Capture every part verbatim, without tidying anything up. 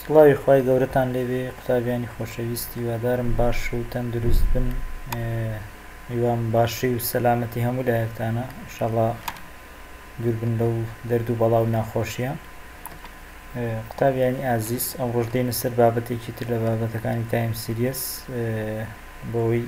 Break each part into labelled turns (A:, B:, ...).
A: سڵاوی خوای گەورەتان لێبێ قوتابیانی خۆشەویست هیوادارم باش و تەندروست بن هیوام باشی و سەلامەتی هەموو لایەکتانە ئینشەڵڵا دوور بن لەو دەرد و بەڵاو ناخۆشیە. قوتابیانی ئازیز ئەمڕۆژ دێنە سەر بابەتێکی تر لە بابەتەکانی تایم سیریەس بۆەوەی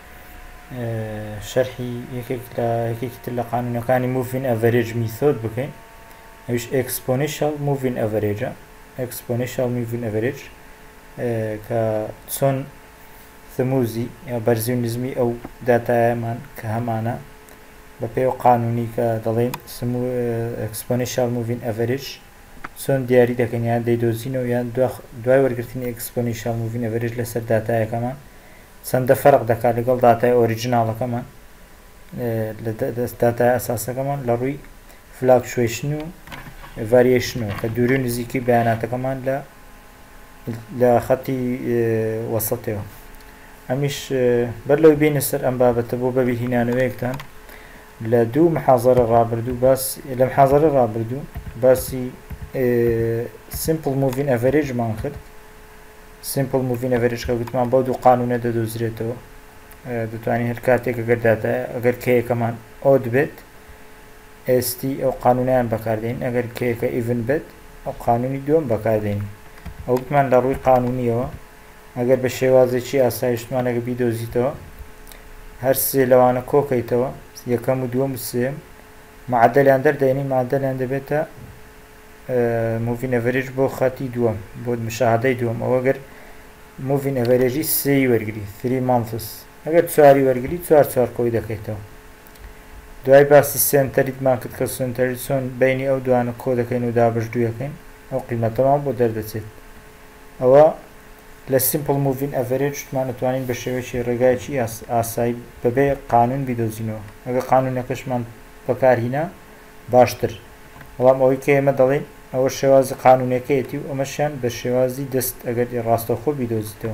A: شەرحی یەکێک لە یەکێکی تر لە قانونەکانی موڤین ئەڤەرێج میثۆد بکەین، ئەویش ئێکسپۆنیشەل موڤین ئەڤەرێجە exponential moving average کە چۆن ثموزی یا بەرزی و نزمی ئەو داتایەمان کە هەمانە بە پێی قانونی کە دەڵێن exponential moving average چۆن دیاری دەکەن یان دەیدۆزینەوە یان دوای وەرگرتنی exponential moving average لەسەر داتایەکەمان چەندە فەرق دەکات لەگەڵ داتای ئۆریجیناڵەکەمان لە داتای ئەساسەکەمان لە ڕووی fluctuation و ڤاریشنەوە کە دووری و نزیکی بەیاناتەکەمان لە لە خەتی وەسەتەوە. ئەمیش بەر لەوەی بینە سەر ئەم بابەتە بۆ بەبیرهێنانەوەیەکتان لە دوو محاضەرە ڕابردوو باس لە محاضەرە ڕابردوو باسی simple moving average مان کرد. simple moving average کە گوتمان بەو دوو قانونە دەدۆزرێتەوە، دەتوانین هەر کاتێک ئەگەر داتایە ئەگەر کەیەکەمان ئۆد بێت ئێستی ئەو قانونیان بەکاردێن، ئەگەر کەیەکە ئیڤن بێت ئەو قانونی دووەم بەکاردێن. ئەو گوتمان لە ڕووی قانونیەوە ئەگەر بە شێوازێکی ئاسایشتمان ئەگە بیدۆزیتەوە هەر سێ لەوانە کۆکەیتەوە، یەکەم و دووەم و سێم معدەلیان دەردەێنی، معدەلیان دەبێتە موڤین ئەڤەرێج بۆ خەتی دووەم بۆ مشاهدەی دووەم. ئەوە ئەگەر موڤین ئەڤەرێجی سێی وەرگری three months، ئەگەر چواری وەرگری چوار چوار کۆی دەکەیتەوە. دوای باسی سنتەریتمان کرد کە سنتەریت چۆن بینی ئەو دوانە کۆ دەکەین و دابەشدوویەکەین، ئەو قیمەتەمان بۆ دەردەچێت. ئەوە لە سیمپل موڤین ئەڤەرێج شتمان دەتوانین بە شێوەیەکی ڕێگایەکی ئاسایی بەبێ قانون بیدۆزینەوە. ئەگەر قانونەکەشمان بەکارهێنا باشتر، بەڵام ئەوەی کە ئێمە دەڵێن ئەوە شێوازی قانونەکەیەتی و ئەمەشیان بە شێوازی دەست ئەگەر ڕاستەوخۆ بیدۆزیتەوە.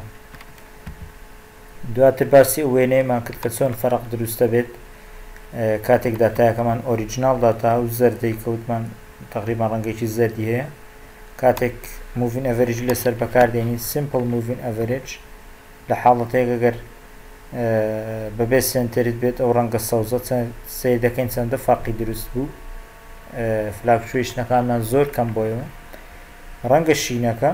A: دواتر باسی وێنەیەمان کرد کە چۆن فەرق دروستە بێت کاتێک داتایەکەمان ئۆریجیناڵ داتا و زەردەی کەوتمان تقریبان ڕەنگێکی زەردی هەیە، کاتێک موڤین ئەڤەرێج لەسەر بەکاردێنین سیمپل موڤین ئەڤەرێج لە حاڵەتەیەک ئەگەر بەبێ سنتەریت بێت ئەو ڕەنگە سەوزە سیر دەکەین چەندە فەرقی دروست بوو، فلاکچوێشنەکانمان زۆر کەم بۆیەوە. ڕەنگە شینەکە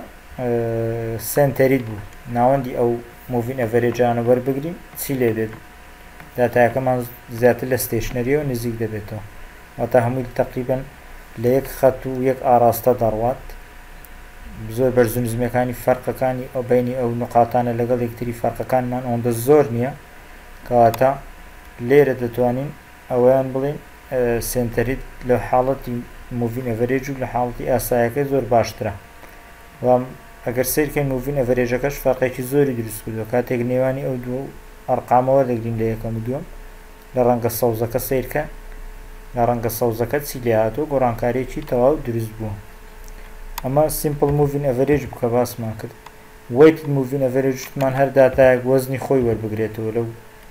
A: سنتەریت بوو ناوەندی ئەو موڤین ئەڤەرێجانە وەربگرین چی لێ دێت؟ داتایەکەمان زیاتر لە ستێشنەریەوە نزیک دەبێتەوە، واتە هەمووی تقریبەن لە یەک خەت و یەک ئاراستە دەڕوات. زۆر بەرز و نزمیەکانی فەرقەکانی ئەو بینی ئەو نقاتانە لەگەڵ یەکتری فەرقەکانمان ئەوەندە زۆر نییە کەواتە لێرە دەتوانین ئەویان بڵین سنتەریت لە حاڵەتی موڤین ئەڤەرێج و لە حاڵەتی ئاسایەکە زۆر باشترە. بەڵام ئەگەر سیرکەین موڤین ئەڤەرێجەکەش فەرقێکی زۆری دروست کردووە کاتێک نێوانی ئەو دوو ئەرقامەوە دەگرین لە یەکەم و دووەم لە ڕەنگە سەوزەکە سیرکە لە ڕەنگە سەوزەکە چی لێ هاتووە گۆڕانکاریەکی تەواو دروست بووە. ئەمە سیمپل موڤین ئەڤەرێج بکە باسمان کرد. ویتد موڤین ئەڤەرێج شتمان هەر داتایەک وەزنی خۆی وەربگرێتەوە لەو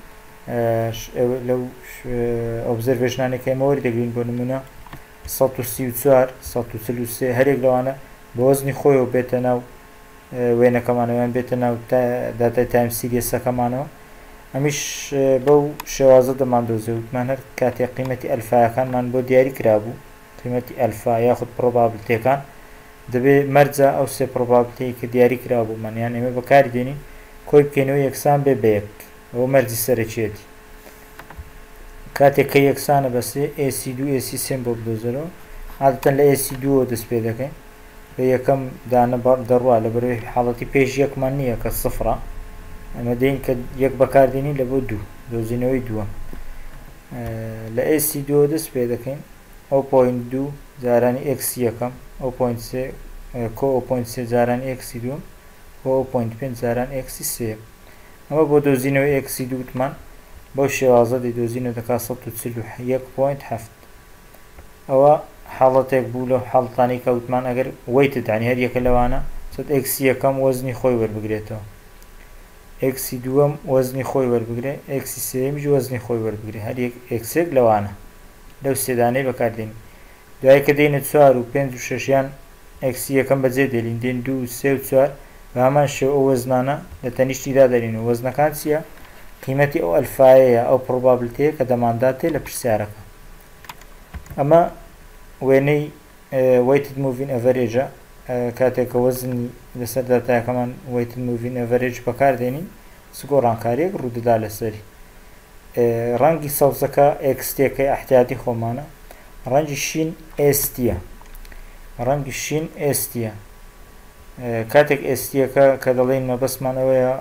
A: لەو ئۆبزەرڤێشنانێک ئێمە وەردەگرین بۆ نمونە سەد و سی و چوار سەد و چل و سێ هەرێک لەوانە بە وەزنی خۆیەوە بێتە ناو وێنەکەمانەوەیان بێتە ناو داتای تایم سیریەسەکەمانەوە. ئەمیش بەو شێوازە دەماندۆزێ وتمان هەر کاتێک قیمەتی ئەلفایەکانمان بۆ دیاری کرابوو، قیمەتی ئەلفا یاخود پرۆبابلیتیەکان دەبێت مەرجە ئەو سێ پرۆبابلیتەیە کە دیاری کرابوومان یان ئێمە بەکاری دێنین کۆی بکەینەوە یەکسان بێ بە یەک، ئەوە مەرجی سەرەکیەتی. کاتێک کە یەکسانە بە سێ ئێ سی دوو ئێ سی سێم بۆ بدۆزەرەوە عادەتەن لە ئێ سی دووەوە دەست پێ دەکەین بە یەکەم دانە دەڕوا لە بەرەوەی حاڵەتی پێش یەکمان نییە کە سفرە، ئەمە دەین کە یەک بەکاردێنی لە بۆ دوو دۆزینەوەی دووە لە ئێ سی دووە دەست پێ دەکەین ئەو پۆینت دوو جارانی ئێکسی یەکەم ئەو پۆینت سێ کۆ ئەو پۆینت سێ جارانی ئێکسی دووەم بۆ ئەو پۆینت پێنج جاران ئێکسی سێ. ئەمە بۆ دۆزینەوەی ئێکسی دووتمان بەو شێوازە دەیدۆزینەوە دەکات سەد و چل و یەک پۆینت هەفت. ئەوە حاڵەتێک بوو لە حاڵەتانی کەوتمان ئەگەر ویتد یعنی هەر یەکە لەوانە چەند ئێکسی یەکەم وەزنی خۆی وەربگرێتەوە، ئێکسی دووەم وەزنی خۆی وەربگرێ، ئێکسی سێمیش وەزنی خۆی وەربگرێ، هەر یەک ئێکسێک لەوانە لەو سێدانەی بەکاردێنین. دوای کە دێنە چوار و پێنج و شەشیان ئەکسی یەکەم بەجێ دێنین دێن دوو سێ و چوار بە هەمان شێوە ئەو وەزنانە لە تەنیشتیدا دەرین و وەزنەکان چییە؟ قیمەتی ئەو ئەلفایەیە ئەو پرۆبابلیتەیە کە دەمانداتێ لە پرسیارەکە. ئەمە وێنەی weighted moving average کاتێک کە وەزنی لەسەر داتایەکەمان weighted moving average بەکاردێنین سگۆڕانکاریەک ڕوودەدا لەسەری. ڕەنگی سەوزەکە ئێکستێکەی ئەحتیاتی خۆمانە، ڕەنگی شین ئێستیە، ڕەنگی شین ئێستیە. کاتێک ئێستیەکە کە دەڵێن مەبەستمانەوەیە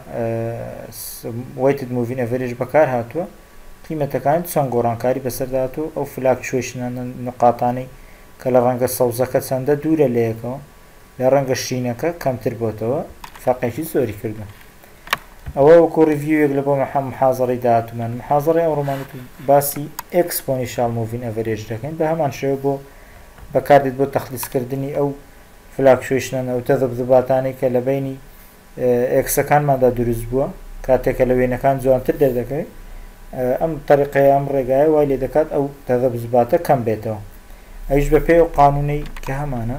A: weighted moving average بەکار هاتووە، قیمەتەکانی چەند گۆڕانکاری بەسەرداتوە ئەو فلاکچوێشنانە نقاتانەی کە لە ڕەنگە سەوزەکە چەندە دوورە لە یەکەوە لە ڕەنگە شینەکە کەمتر بۆتەوە فەقێکی زۆری کردن. ئەوە وەکو ریڤیوێک لە بۆ محازەڕەی داهاتوومان. محازەڕەی ئەوڕۆمان باسی exponential moving average دەکەین بە هەمان شێوە بۆ بەکاردێت بۆ تەخلیصکردنی ئەو فلاکچوێشنانە ئەو تەذەبذباتانەی کە لە بینی ئێکسەکانماندا دروست بووە کاتێکە لە وێنەکان جوانتر دەردەکەوێت. ئەم طریقەیە ئەم ڕێگایە وای لێ دەکات ئەو تەذەبذباتە کەم بێتەوە. ئەویش بە پێی ئەو قانونەی کە هەمانە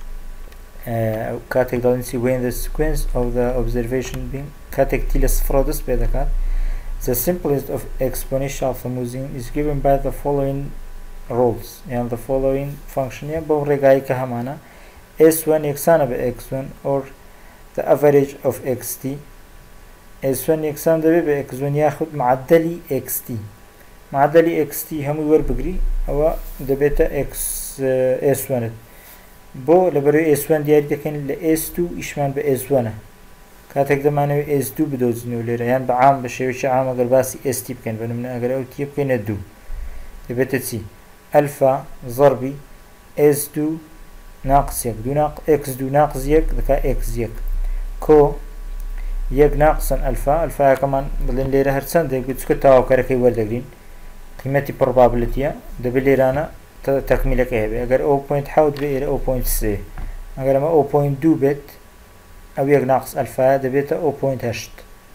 A: کاتێک دەڵێن چی when the sequence of the observation being کاتێک تی لە سفرەوە دەست پێ دەکات the simplest of exponential smoothing is given by the following rules یان the following function یان بەو ڕێگایی کە هەمانە اس وان یەکسانە بە x one or the average of xt اس وان یەکسان دەبێت بە x one یاخود معدەلی xt معدەلی xt هەمووی وەربگری ئەوە دەبێتە اس one بۆ لەبەرەوەی اس one دیاری دەکەین لە اس two ئیشمان بە اس one کاتێک دەمانەوێت اس two بدۆزینەوە لێرە یان بە عام بە شێوەیەکی عام ئەگەر باسی st بکەین بە نمونە ئەگەر ئەو تیە بکەینە دوو دەبێتە چی ئەلفا ضەربی اس two ناقص یەک دوو ناقص x two ناقص یەک دەکا x یەک کۆ یەک ناقسن ئەلفا ئەلفایەکەمان بڵێن لێرە هەرچەندێک چکە تاواکەرەکەی وەردەگرین قیمەتی پڕۆبابلیتیە دەبێت لێرانە تەکمیلەکە هەبێ ئەگەر ئەو پوینت حەوت بێ ئێرە ئەو پوینت سێ ئەگەر ئەمە ئەو پوینت دوو بێت ئەو یەک ناقص ئەلفایە دەبێتە ئەو پوینت هەشت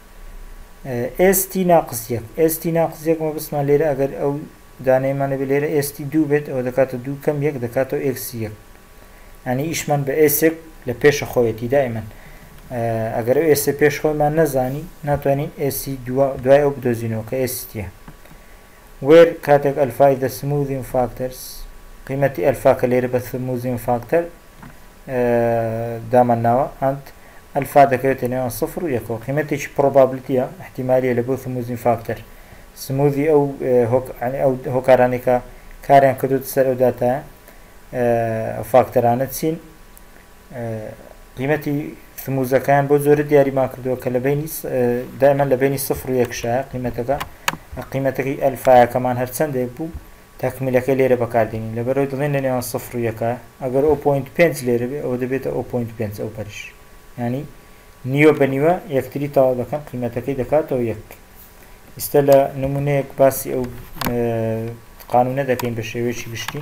A: st ناقص یەک st ناقص یەک مەبەستمان لێرە ئەگەر ئەو دانەیەمانە بێ لێرە st دوو بێت ئەوە دەکاتە دوو کەم یەک دەکاتەوە x یەک ینی ئیشمان بە ئێسێک لە پێشە خۆیەتی دائیمەن ئەگەر ئەو ئێسێ پێش خۆیمان نەزانی ناتوانین st دوای ئەو بدۆزینەوە کە ستە وێر کاتێک ئەلفای the smoothing factors قیمەتی ئەلفا کە لێرە بە smoothing factor دامەناوە ئەند ئەلفا دەکەوێتە نێوان سفر و یەکەوە قیمەتێکی پڕۆبابلیتیە احتیمالیە لە بۆ smoothing factor سموذی ئەو هۆکارانێک کە کاریان کردوت سەر ئەو داتایە فاکتەرانە چین قیمەتی سموزەکان بۆ زۆرە دیاریمان کردووە کە لە بینی دائما لە بینی سفر و یەکشایە قیمەتەکە قیمەتەکەی ئەلفایەکەمان هەرچەندێک بوو تەکمیلەکەی لێرە بەکاردێنین لەبەرەوەی دڵێن لە نێوان سفر و یەکە ئەگەر ئەو پوینت پێنج لێرە بێ ئەوە دەبێتە ئەو پوینت پێنج ئەو پەرش ینی نیوە بە نیوە یەکتری تەواو دەکەن قیمەتەکەی دەکاتەوە یەک ئێستا لە نمونەیەک باسی ئەو قانونە دەکەین بە شێوەیەکی گشتی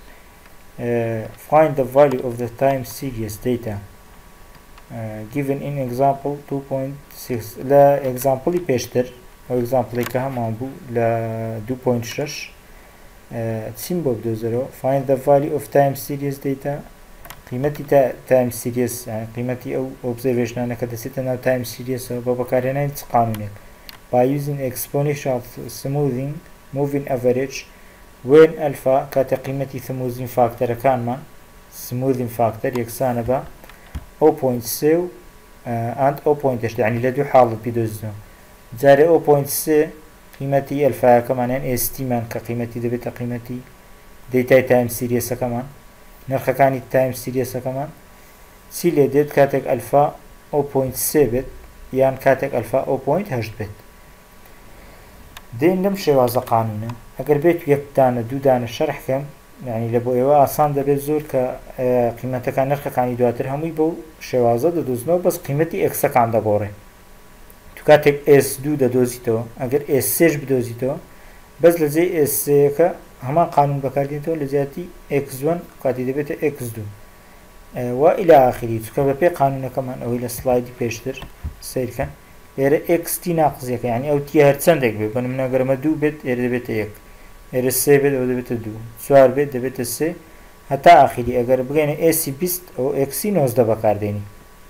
A: find the value of the time series data uh, given in example two point six لە exampleی پێشتر ئەو exampleی کە هەمان بوو لە two point six چیم بۆ بدۆزەرەوە find the value of time series data قیمەتی time series قیمەتی ئەو observationانە کە دەچێتە ناو time series بە بەکارهێنانی چ قانونێک by using exponential smoothing moving average when alpha کاتە قیمەتی smoothing فاکتەرەکانمان smoothing factor یەکسانە بە zero point three and zero point eight یعنی لە دوو حاڵت بدۆزنەوە جارێ zero point three قیمەتی ئەلفایەکەمان یان st مان کە قیمەتی دەبێتە قیمەتی دەیتای time seriesەکەمان نرخەکانی time seriesەکەمان چی لێ دێت کاتێک ئەلفا zero point three بێت یان کاتێک ئەلفا zero point eight بێت دێن لەم شێوازە قانونە ئەگەر بێت یەکدانە دوودانە شەرحکەم یعنی لە بۆ ئێوە ئاسان دەبێت زۆر کە قیمەتەکان نرخەکانی دواتر هەمووی بەو شێوازە دەدۆزنەوە بەس قیمەتی ئێکسەکان دەگۆڕێ تو کاتێک s two دەدۆزیتەوە ئەگەر s three بدۆزیتەوە بەس لە جێ s three کە هەمان قانون بەکاردێنێتەوە لە جیاتی x one کاتی دەبێتە x two و إلى آخری چکە بە پێی قانونەکەمان ئەوەی لە سلایدی پێشتر سیرکەن لێرە xt ناقص یەکە یعنی ئەو تیە هەرچەندێک بێت بە نمونەگەرمە دوو بێت ئێرە دەبێتە یەک ئێرە سێ بێت ئەوە دەبێتە دوو چوار بێت دەبێتە سێ هەتا ئاخری ئەگەر بگەینە ئێسی بیست ئەو ئێکسی نۆزدە بەکاردێنی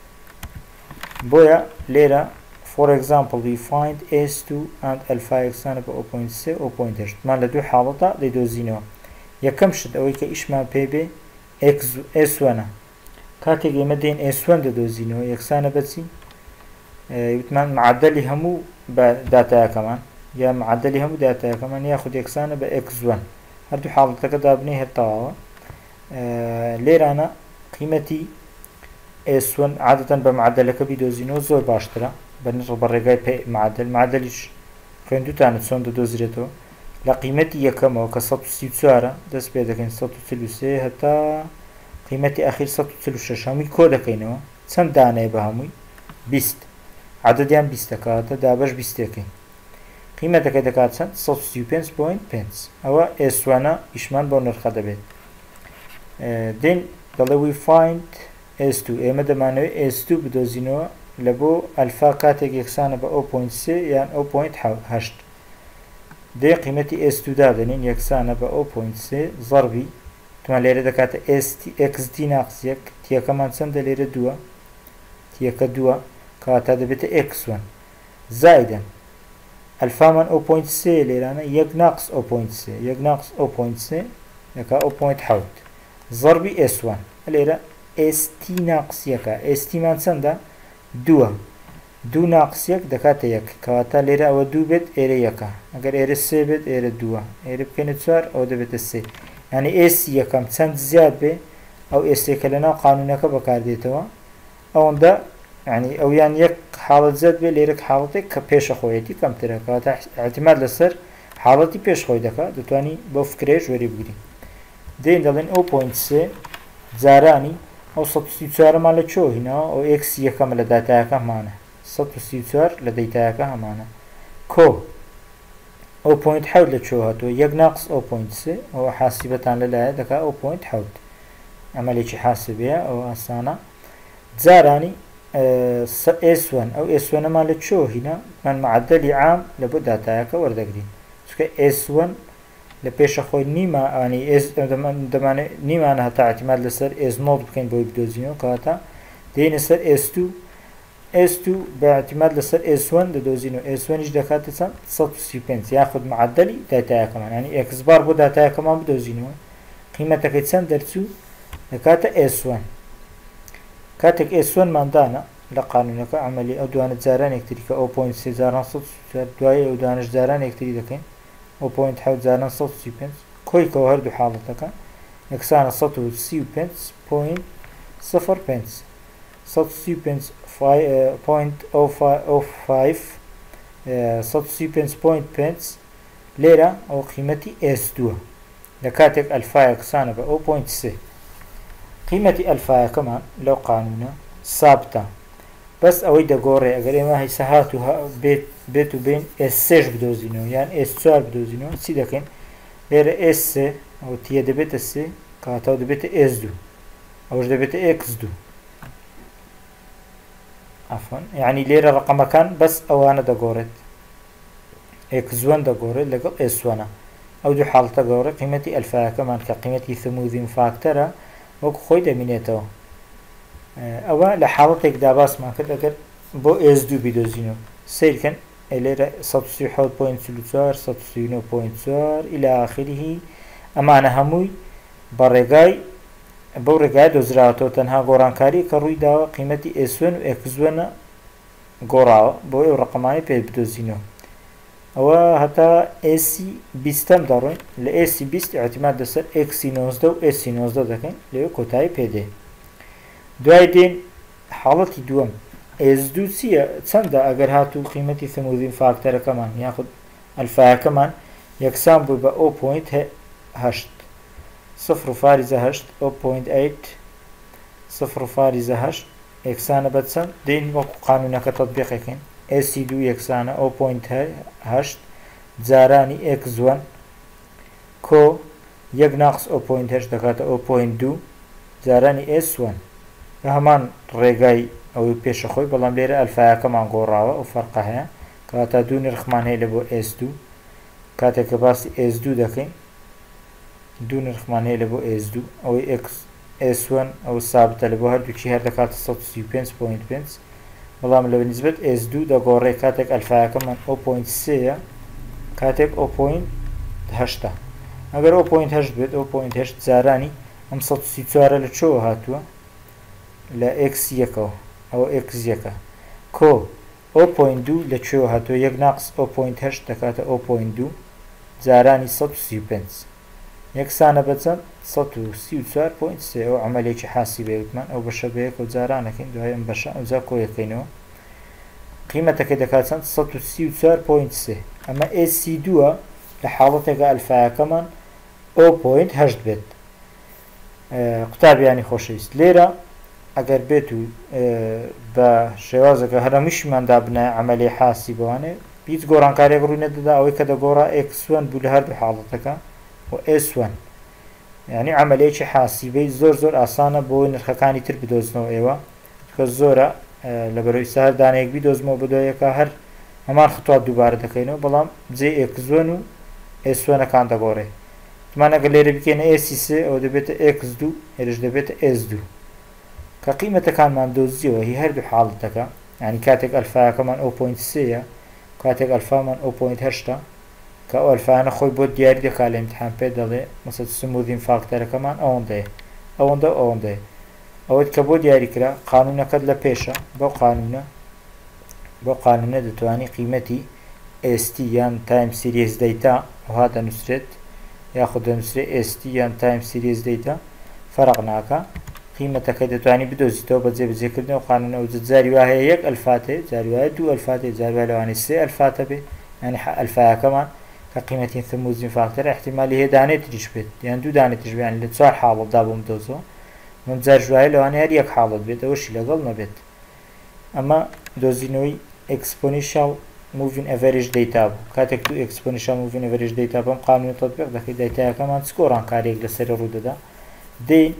A: بۆیە لێرە for example we find S two and alpha یەکسانە بە zero point three zero point eight مان لە دوو حاڵەتە دەیدۆزینەوە یەکەم شت ئەوەی کە ئیشمان پێ بێ S one کاتێک ئێمە دێن S one دەدۆزینەوە یەکسانە بەچی وتمان معدلی هەموو بە داتایەکەمان یا معدلی هەموو داتایەکەمان یاخود یەکسانە بە X one هەردوو حاڵەتەکە دابنێ هەر تەواوە لێرانە قیمەتی S one عادەتەن بە معدلەکە بیدۆزینەوە زۆر باشترە بەنسبە بە ڕێگای پێ معدل معدلیش خوێندوتانت چۆن دەدۆزرێتەوە لە قیمەتی یەکەمەوە کە سەد و سی و چوارە دەست پێ دەکەین سەد و چل و سێ هەتا قیمەتی ئەخیر سەد و چل و شەش هەمووی کۆ دەکەینەوە چەند دانەیە بە هەمووی بیست عددیان بیست دەکاتە دابەش بیستەکەین قیمەتەکەی دەکات چەند سەد و سی و پێنج پۆینت پێنج ئەوە S one ئیشمان بۆ نرخە دەبێت دێن دەڵێ we find S two ئێمە دەمانەوێت S two بدۆزینەوە لە بۆ ئەلفا کاتێک یەکسانە بە zero point three یان zero point eight دێ قیمەتی S two دادەنین یەکسانە بە zero point three زەربی تمان لێرە دەکاتە xt ناقص یەک تیەکەمان چەندە لێرە دووە تیەکە دووە کەواتە دەبێتە X one زایدەن ئەلفامان zero point three لێرانە یەک ناقص zero point three یەک ناقص zero point three دەکا zero point eight زەربی S one لێرە st ناقص یەکە st مان چەندە دووە دوو ناقص یەک دەکاتە یەک کەواتە لێرە ئەوە دوو بێت ئێرە یەکە ئەگەر ئێرە سێ بێت ئێرە دووە ئێرە بکەنە چوار ئەو دەبێتە سێ یعنی ئێس یەکەم چەند زیاد بێ ئەو ئێسێکە لەناو قانونەکە بەکاردێتەوە ئەوەندە ینی ئەو یان یەک حاڵەت زیاد بێ لێرە حاڵەتێک کە پێشە خۆیەتی کەمترە کەواتە احتیمال لەسەر حاڵەتی پێش خۆی دەکات دەتوانی بۆ فکرێش وەری بگری دێن دەڵێن zero point three جارانی ئەو سەد و سی و چوارەمان لە چۆ هینەوە ئەو X یەکەمە لە داتایەکە هەمانە سەد و سی و چوار لە دەیتایەکە هەمانە کۆ zero point eight لە چۆ هاتووە یەک ناقص zero point three ئەوە حاسیبەتان لەلایە دەکات zero point eight ئەمەلێکی حاسبەیە ئەو ئاسانە جارانی S one ئەو S one مان لە چۆ هینە من معدلی عام لە بۆ داتایەکە وەردەگرین چونکە S one لە پێشە خۆی نیمە ئانی دەمانێت نیمانە هەتا احتیمال لەسەر S zero بکەین بۆی بدۆزینەوە کەواتە دێنە سەر S two S two بە احتیمال لەسەر S one دەدۆزینەوە S one ش دەکاتە چەند سەد و سی و پێنج یاخود معدلی داتایەکەمان ینی X بار بۆ داتایەکەمان بدۆزینەوە قیمەتەکەی چەند دەرچوو دەکاتە S one کاتێک S one مادانە لە قانونەکە عملی ئەو دوانە جاران یەکتری کە zero point three جاران سەد و سی و چوار دوای ئەو دانش جاران یەکتری دەکەین zero point eight جاران سەد و سی و پێنج کۆیکەوە هەردوو حاڵەتەکە یەکسانە سەد و سی و پێنج پۆینت صفر پێنج سەد و سی و پێنج پۆینت zero five سەد و سی و پێنج پۆینت پێنج لێرە ئەو قیمەتی S two لە کاتێک ئەلفا یەکسانە بە zero point three قیمەتی ئەلفایەکەمان لەو قانونە سابتە بەس ئەوەی دەگۆڕێ ئەگەر ئێمە هەیسە هات و بێت و بین S three بدۆزینەوە یان S four بدۆزینەوە چی دەکەین لێرە S three ئەو تیە دەبێتە سێ کاتەوە دەبێتە S two ئەوش دەبێتە X two عەفوەن یعنی لێرە ڕقەمەکان بەس ئەوانە دەگۆڕێت X one دەگۆڕێت لەگەڵ S one ئەو دوو حاڵەتە گەورە قیمەتی ئەلفایەکەمان کە قیمەتی ثموذین فاکتەرە وەکو خۆی دەمینێتەوە ئەوە لە حاڵەتێکدا باسمان کرد ئەگەر بۆ S two بدۆزینەوە سیرکەن لێرە سەد و سی و حەوت پۆینت چل و چوار سەد و سی و نۆ پۆینت چوار ئیلا ئاخریه ئەمانە هەمووی بە ڕێگای بەو ڕێگای دۆزراوەتەوە تەنها گۆڕانکاری کە ڕووی داوە قیمەتی S one و X one گۆڕاوە بۆ ئەو ڕقەمانی پێ بدۆزینەوە ئەوە هەتا S بیستەم دەڕۆین لە S بیست احتیمال لەسەر X نۆزدە و S نۆزدە دەکەین لەوێ کۆتایی پێدێ دوای دێن حاڵەتی دووەم S two چییە چەندە ئەگەر هاتوو قیمەتی ثموذین فاکتەرەکەمان یاخود ئەلفایەکەمان یەکسان بوو بە zero point eight صفر و فاریزە هەشت zero point eight صفر و فاریزە هەشت یەکسانە بە چەند دێن وەکو قانونەکە تەطبیقەکەین S two یەکسانە zero point eight جارانی X one کۆ یەک ناقص zero point eight دەکاتە zero point two جارانی S one بە هەمان ڕێگای ئەوەی پێشە خۆی بەڵام لێرە ئەلفایەکەمان گۆڕاوە ئەو فەرقە هەیە کەواتە دوو نرخمان هەیە لە بۆ S two کاتێک کە باسی S two دەکەین دوو نرخمان هەیە لە بۆ ئێس دوو ئەوەی ئێکس ئێس وان ئەوە سابتە لە بۆ هەردووکی هەر دەکاتە سەد و سی و پێنج پۆینت پێنج بەڵام لە نسبەت ئێس دوو دەگۆڕێ کاتێک ئەلفایەکەمان ئەو پۆینت سێیە کاتێک ئەو پۆینت هەشتە ئەگەر ئەو پۆینت هەشت بێت ئەو پۆینت هەشت جارانی ئەم سەد و سی و چوارە لە چۆوە هاتووە لە ئێکس یەکەوە ئەوە ئێکس یەکە کۆ ئەو پۆینت دوو لە کوێوە هاتووە یەک ناقس ئەو پۆینت هەشت دەکاتە ئەو پۆینت دوو جارانی سەد و سی و پێنج یەکسانە بەچەند سەد و سی و چوار پۆینت سێ ئەو عەمەلێکی حاسیبە وتمان ئەو بەشە بە یەک و جارانەکەین دوای ئەم بەشە ئەوجا کۆیەکەینەوە قیمەتەکەی دەکاتەن سەد و سی و چوار پۆینت سێ ئەمە ئێ سی دووە لە حاڵەتێکە ئەلفایەکەمان ئەو پۆینت هەشت بێت قوتابیانی خۆشەویست لێرە ئەگەر بێت و بە شێوازەکە هەرەمیشماندا بنایە عەمەلی حاسیبەوانێ هیچ گۆڕانکاریەک ڕووی نەدەدا ئەوەی کە دەگۆڕا ئێکس وان بوو لە هەردوو حاڵەتەکە و ئێس وان یعنی عەمەلەیەکی حاسیبەی زۆر زۆر ئاسانە بۆی نرخەکانی تر بدۆزنەوە ئێوە کە زۆرە لەبەرەوەی سەر دانەیەک بیدۆزمەوە بدۆیەکە هەر هەمان خطوات دووبارە دەکەینەوە بەڵام جێ ئێکس وان و ئێس وانەکان دەگۆڕێ تمان ئەگەر لێرە بکەینە ئێسی سێ ئەوە دەبێتە ئێکس دوو هێرش دەبێتە ئێس دوو کە قیمەتەکانمان دۆزیەوە هی هەردوو حاڵەتەکە یعنی کاتێک ئەلفایەکەمان ئەو پۆینت سێیە کاتێک ئەلفامان ئەو پۆینت هەشتە کە ئەو ئەلفایانە خۆی بۆ دیاری دەکا لە ئیمتحان پێ دەڵێ مەسەڵ سموودین فاکتەرەکەمان ئەوەندەیە ئەوەندە ئەوەندەیە ئەوەت کە بۆ دیاریکرا قانونەکەت لە پێشە بەو قانونە بۆ قانونە دەتوانی قیمەتی ئێستی یان تایم سیریز دەیتا وها دەنووسرێت یاخود دەنووسرێت ئێستی یان تایم سیریز دەیتا فەرق ناکە قیمەتەکەی دەتوانی بدۆزیتەوە بە جێبەجێکردنەوە قانونە و جاری وایە یەک ئەلفاتێ جاری وایە دوو ئەلفاتێ جاری وایە لەوانەیە سێ ئەلفاتە بێ یعنی ئەلفایەکەمان کە قیمەتی سموودین فاکتەرە احتیمالی هەیە دانێتریش بێت یان دوو دانێتریش بێت لە چوار حاڵەتدا بۆم دۆزەوە من جار وایە لەوانەیە هەر یەک حاڵەت بێت ئەوەشی لەگەڵ نەبێت ئەمە دۆزینەوەی ئێکسپۆنیشیال موڤین ئەڤەرێج دەیتا بوو کاتێک تو ئێکسپۆنیشیال موڤین ئەڤەرێج دەیتا بەم قانونی تەطبیق دەکەی دەیتایەکەمان چ گۆڕانکاریێک لەسەر ڕوودەدا دێ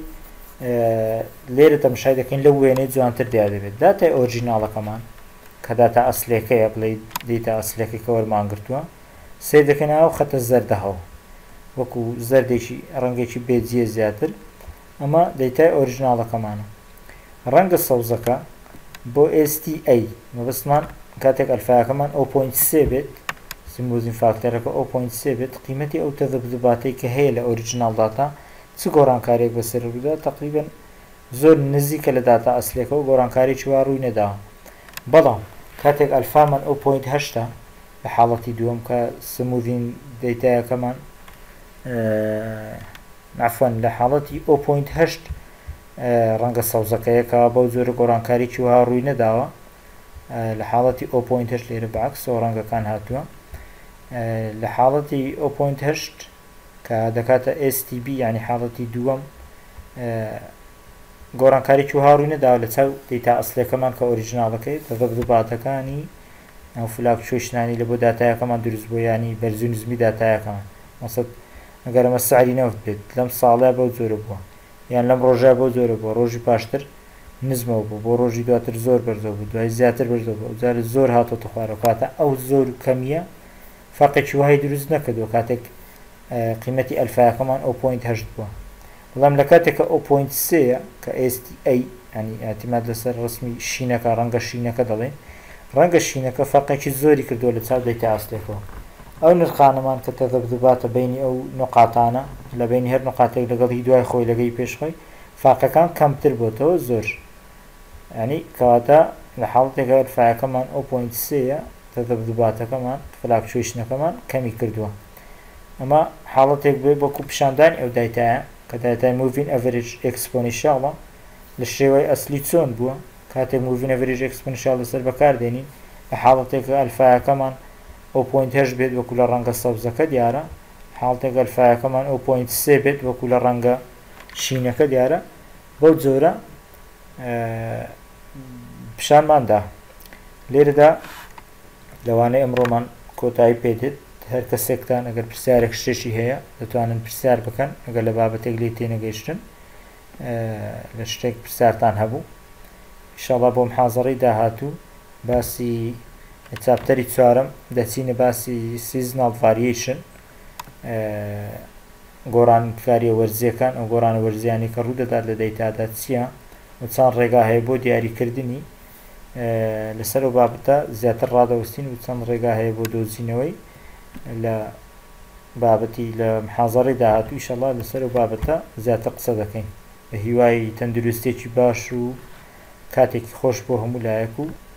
A: لێرە تەماشای دەکەین لە وێنەی جوانتر دیار دەبێت داتای ئۆریجیناڵەکەمان کە داتا ئەسلەکەیە بڵێ دیتا ئەسلەکەی کە وەرمانگرتووە سێ دەکەنەوە خەتە زەردەهەوە وەکو زەردێکی ڕەنگێکی بێجیە زیاتر ئەمە دەیتای ئۆریجیناڵەکەمانە ڕەنگە سەوزەکە بۆ ئێس تی ئەی مەبەستمان کاتێک ئەلفایەکەمان ئەو پۆینت سێ بێت سموودین فاکتەرەکە ئەو پۆینت سێ بێت قیمەتی ئەو تەذبذباتەی کە هەیە لە ئۆریجیناڵ داتا چ گۆڕانکاریێک بەسەر ڕوودا تقریبا زۆر نزیکە لە داتا ئەسلەکەەوە گۆڕانکاریی وا ڕووی نەداوە بەڵام کاتێک ئەلفامان ئەو پۆینت هەشتە لە حاڵەتی دووەم کە سموودین دەیتایەکەمان عەفوەن لە حاڵەتی ئەو پۆینت هەشت ڕەنگە سەوزەکەیەکە بەو زۆرە گۆڕانکاریی وا ڕووی نەداوە لە حاڵەتی ئەو پۆینت هەشت لێرە بەعکسەوە ڕەنگەکان هاتووە لە حاڵەتی ئەو پۆینت هەشت کە دەکاتە ئێس تی بی یعنی حاڵەتی دووەم گۆڕانکاریی وا ڕووی نەداوە لە چاو دەیتا ئەسلەکەمان کە ئۆریجیناڵەکەی تەذبذباتەکانی ئەو فلاک چۆشنانی لە بۆ داتایەکەمان دروست بۆ ینی بەرزوو نزمی داتایەکەمان مەسەڵ ئەگەر ئەمە سعری نەوت بێت لەم ساڵە بەو زۆرە بووە یان لەم ڕۆژە بۆ زۆرە بووە ڕۆژی پاشتر نزمەوە بوو بۆ ڕۆژی دواتر زۆر بەرزەوە بوو دوای زیاتر بەرزەوە بوو جارە زۆر هاتۆتە خوارەوە کاتە ئەو زۆر کەمیە فەرقێکی وای دروست نەکردەوە کاتێک قیمەتی ئەلفایەکەمان ئەو پۆینت هەشت بووە بەڵام لە کاتێکە ئەو پۆینت سێیە کە ئێس تی ئەی ینی ئاعتیماد لەسەر ڕسمی شینەکە ڕەنگە شینەکە دەڵێن ڕەنگە شینەکە فەرقێکی زۆری کردووە لە چاو دەیتا ئەسلەکەوە ئەو نرخانەمان کە تەذبذباتە بینی ئەو نقاتانە لە بینی هەر نقاتێک لەگەڵ هی دوای خۆی لەگەی پێشخۆی فاقەکان کەمتر بۆتەوە زۆر ینی کەواتە لە حاڵەتێکە ئەلفایەکەمان ئەو پۆینت سێیە تەذبذباتەکەمان فلاک چۆشنەکەمان کەمی کردووە ئەمە حاڵەتێک بێ بۆکو پیشاندانی ئەو دایتایە کە دایتای موڤین ئەڤەرێج ئێکسپۆنیشیاڵە لە شێوەی ئەسلی چۆن بووە کاتێک موڤین ئەڤەرێج ئێکسپۆنیشیاڵ لەسەر بەکاردێنین لە حاڵەتێکە ئەلفایەکەمان ئەو پۆینت هەشت بێت وەکو لە ڕەنگە سەوزەکە دیارە حاڵەتێک ئەلفایەکەمان ئەو پۆینت سێ بێت وەکو لە ڕەنگە شینەکە دیارە بەو جۆرە پیشانماندا لێرەدا لەوانەیە ئەمڕۆمان کۆتایی پێدێت هەر کەسێکتان ئەگەر پرسیارێک شتێکی هەیە دەتوانن پرسیار بکەن ئەگەر لە بابەتێک لێ تێنەگەیشتن لە شتێک پرسیارتان هەبوو ئینشاڵڵا بۆ محازەڕەی داهاتوو باسی چاپتەری چوارەم دەچینە باسی سیزنال ڤاریشن گۆڕانکاریە وەرزیەکان ئەو گۆڕانە وەرزیانی کە ڕوودەدات لە دەیتادا چییە و چەند ڕێگا هەیە بۆ دیاریکردنی لەسەر ئەو بابەتە زیاتر ڕادەوەستین و چەند ڕێگا هەیە بۆ دۆزینەوەی لە بابەتی لە محازەڕەی داهاتوو ئینشەڵا لەسەر ئەو بابەتە زیاتر قسە دەکەین بە هیوای تەندروستێکی باش و کاتێکی خۆش بۆ هەموو لایەک و